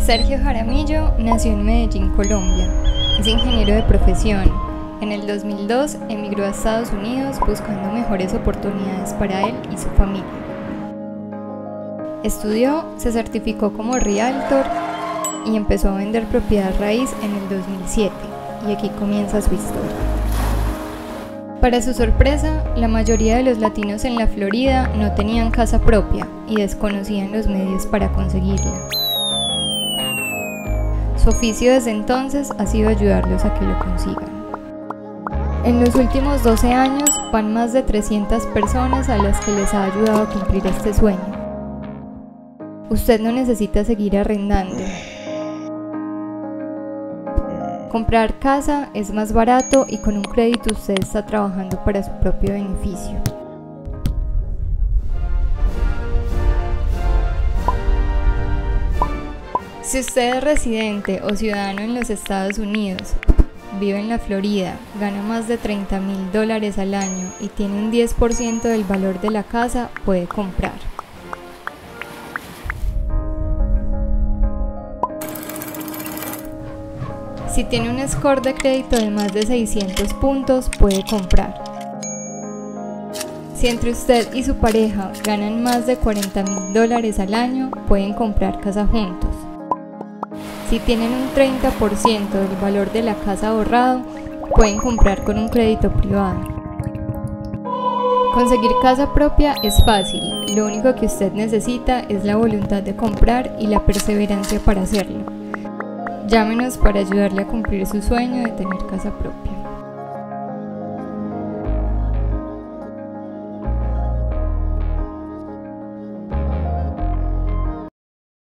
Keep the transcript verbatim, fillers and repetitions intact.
Sergio Jaramillo nació en Medellín, Colombia. Es ingeniero de profesión. En el dos mil dos emigró a Estados Unidos buscando mejores oportunidades para él y su familia. Estudió, se certificó como Realtor y empezó a vender propiedad raíz en el dos mil siete, y aquí comienza su historia. Para su sorpresa, la mayoría de los latinos en la Florida no tenían casa propia y desconocían los medios para conseguirla. Su oficio desde entonces ha sido ayudarlos a que lo consigan. En los últimos doce años van más de trescientas personas a las que les ha ayudado a cumplir este sueño. Usted no necesita seguir arrendando. Comprar casa es más barato y con un crédito usted está trabajando para su propio beneficio. Si usted es residente o ciudadano en los Estados Unidos, vive en la Florida, gana más de treinta mil dólares al año y tiene un diez por ciento del valor de la casa, puede comprar. Si tiene un score de crédito de más de seiscientos puntos, puede comprar. Si entre usted y su pareja ganan más de cuarenta mil dólares al año, pueden comprar casa juntos. Si tienen un treinta por ciento del valor de la casa ahorrado, pueden comprar con un crédito privado. Conseguir casa propia es fácil, lo único que usted necesita es la voluntad de comprar y la perseverancia para hacerlo. Llámenos para ayudarle a cumplir su sueño de tener casa propia.